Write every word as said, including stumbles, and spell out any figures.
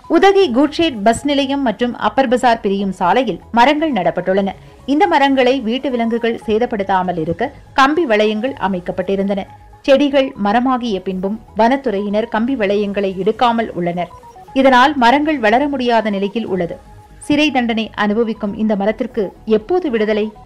Udhagai குட்ஷேட் bus நிலையம் மற்றும் அப்பர் பசார் பிரியும் சாலையில் மரங்கள் நடப்பட்டுள்ளன. இந்த மரங்களை வீட்டு விலங்குகள் சேதப்படுத்தாமல் இருக்க கம்பி வளையங்கள் அமைக்கப்பட்டிருந்தன. செடிகள் மரமாகிய பின்பும் வனத்துறையினர் கம்பி வளையங்களை எடுக்காமல் உள்ளனர். இதனால் மரங்கள் வளர முடியாத நிலையில் உள்ளது. சிறை தண்டனை அனுபவிக்கும் இந்த மரத்திற்கு எப்போது விடுதலை?